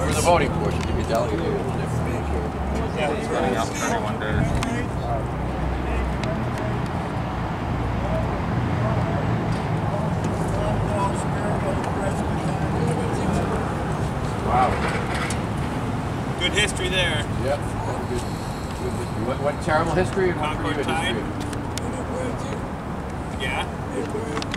for the voting portion to be delegated. Yeah, it's running out 31 days. Wow. Good history there. Yep. Good history. What terrible history and what Concord pretty good history. Yeah.